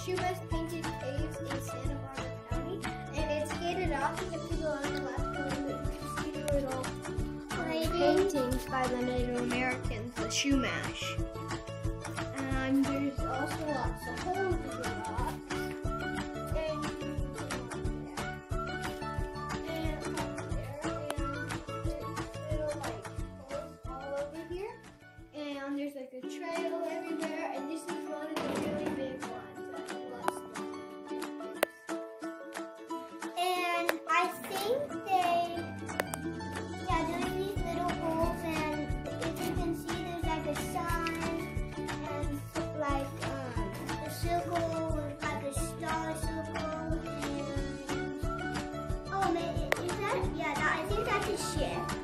Shoemash painted caves in Santa Barbara County, and it's gated off. You have to go on the left one, but you can see the little paintings by the Native Americans, the Shoemash. And there's also lots of holes in the rocks. And you can see one there. And up there. And there's little like holes all over here. And there's like a trail everywhere. And this is one of the really big ones that lots of. And I think doing these little holes, and if you can see, there's like a sign and like a circle with like a star circle, and oh man, is that? Yeah, I think that's a ship.